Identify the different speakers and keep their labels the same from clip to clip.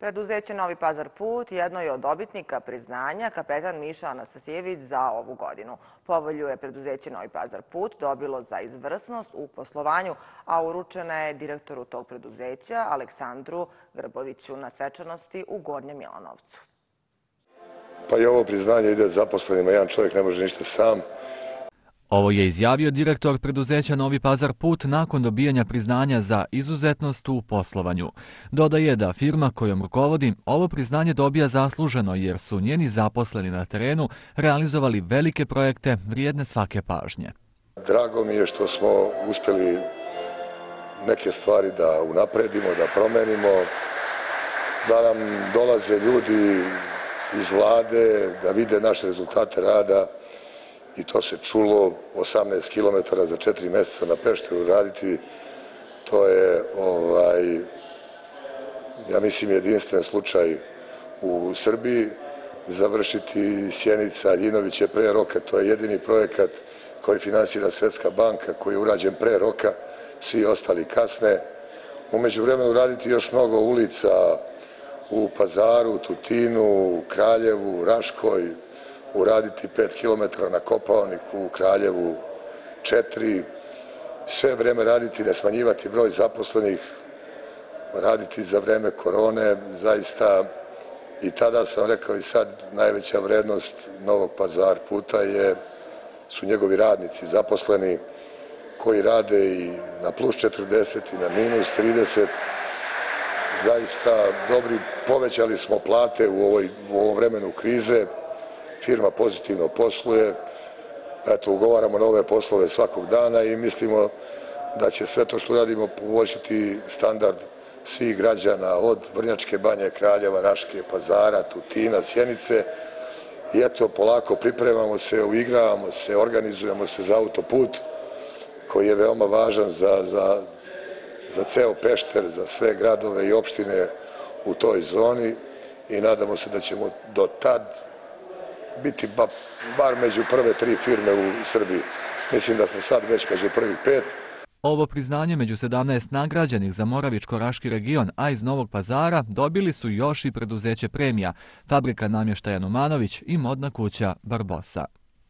Speaker 1: Preduzeće Novi Pazar Put jedno je od dobitnika priznanja kapetan Miša Anastasijević za ovu godinu. Povelju je preduzeće Novi Pazar Put dobilo za izvrsnost u poslovanju, a uručena je direktoru tog preduzeća Aleksandru Grboviću na svečanosti u Gornjem Milanovcu.
Speaker 2: Pa i ovo priznanje ide zaposlenima, jedan čovjek ne može ništa sam.
Speaker 3: Ovo je izjavio direktor preduzeća Novi Pazar Put nakon dobijanja priznanja za izuzetnost u poslovanju. Dodaje da firma kojom rukovodi ovo priznanje dobija zasluženo jer su njeni zaposleni na terenu realizovali velike projekte vrijedne svake pažnje.
Speaker 2: Drago mi je što smo uspjeli neke stvari da unapredimo, da promenimo, da nam dolaze ljudi iz vlade, da vide naše rezultate rada. I to se čulo, 18 km za 4 mjeseca na Pešteru raditi, to je, ja mislim, jedinstven slučaj u Srbiji. Završiti Sjenica, Ljinović je pre roka, to je jedini projekat koji finansira Svetska banka, koji je urađen pre roka, svi ostali kasne. U međuvremenu raditi još mnogo ulica u Pazaru, Tutinu, Kraljevu, Raškoj, uraditi 5 km na Kopaoniku, u Kraljevu 4, sve vreme raditi, ne smanjivati broj zaposlenih, raditi za vreme korone, zaista i tada sam rekao i sad najveća vrednost Novog Pazar Puta su njegovi radnici zaposleni koji rade i na plus 40 i na minus 30, zaista dobri, povećali smo plate u ovom vremenu krize. Firma pozitivno posluje, eto, ugovaramo nove poslove svakog dana i mislimo da će sve to što radimo poboljšati standard svih građana od Vrnjačke Banje, Kraljeva, Raške, Pazara, Tutina, Sjenice. I eto, polako pripremamo se, uigravamo se, organizujemo se za autoput koji je veoma važan za ceo Pešter, za sve gradove i opštine u toj zoni i nadamo se da ćemo do tad biti bar među prve 3 firme u Srbiji. Mislim da smo sad već među prvih 5.
Speaker 3: Ovo priznanje među 17 nagrađenih za Moravičko-Raški region, a iz Novog Pazara dobili su još i preduzeće Premija, fabrika namještaja Numanović i modna kuća Barbosa.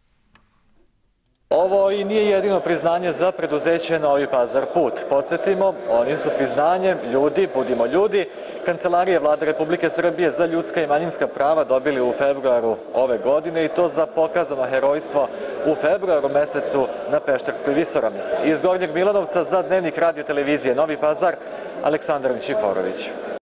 Speaker 3: Ovo i nije jedino priznanje za preduzeće Novi Pazar Put. Podsjetimo, oni su priznanjem Ljudi, budimo ljudi, Kancelarije Vlade Republike Srbije za ljudska i manjinska prava dobili u februaru ove godine i to za pokazano herojstvo u februaru mesecu na Pešterskoj visoravni. Iz Gornjeg Milanovca za Dnevnik radio televizije Novi Pazar, Aleksandar Ničiforović.